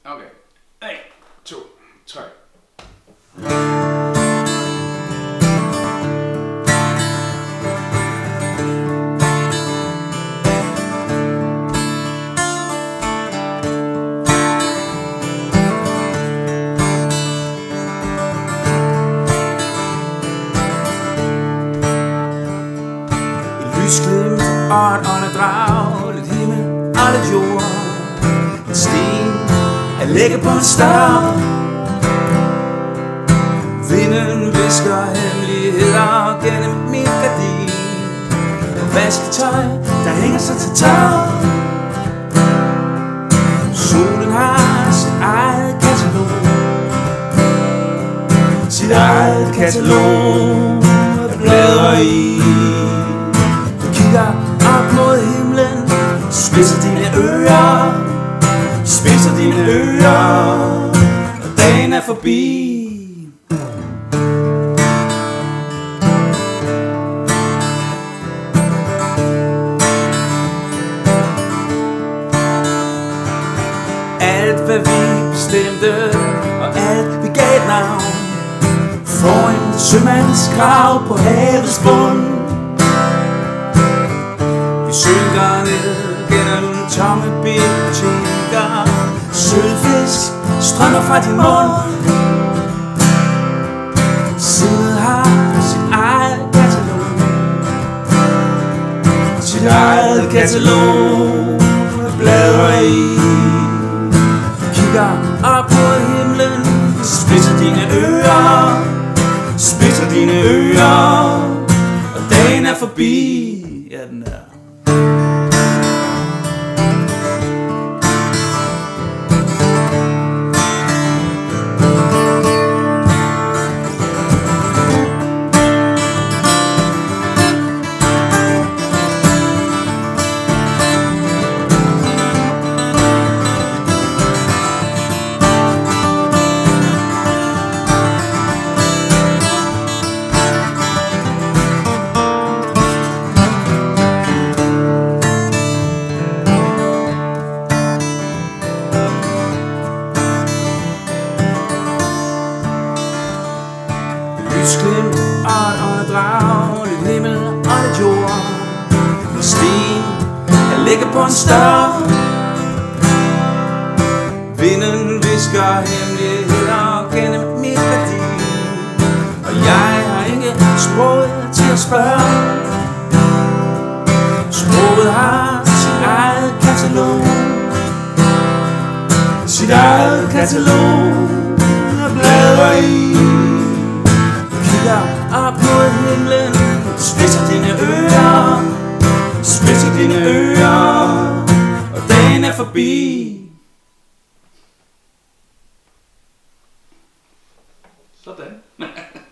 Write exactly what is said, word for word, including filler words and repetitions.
Okay. En, to, tre. Lysglimt og et åndedrag, lidt himmel og lidt jord. En sten at lægge på en stav. Vinden visker hemmeligheder gennem mit gardin. Og vasketøj, der hænger sig til tør. Solen har sit eget katalog. Sit eget katalog at bladre i. Op mod himlen, spidser dine ører, spidser dine ører, og dagen er forbi. Alt hvad vi bestemte, og alt vi gav et navn, får en sømands grav på havets bund. Synker ned gennem tomme biblioteker. Sølvfisk strømmer fra din mund. Sindet har sit eget katalog. Sit eget katalog at bladre i. Kigger op på himlen, spidser dine ører, spidser dine ører, og dagen er forbi. Ja, den er. Lysglimt og et åndedrag, lidt himmel og lidt jord. En sten at lægge på en stav. Vinden visker hemmeligheder gennem mit gardin. Og jeg har ikke sproget til at spørge. Sproget har sit eget katalog. Sit eget katalog at bladre i. Op mod himlen, spidser dine ører, spidser dine ører, og dagen er forbi. Sådan.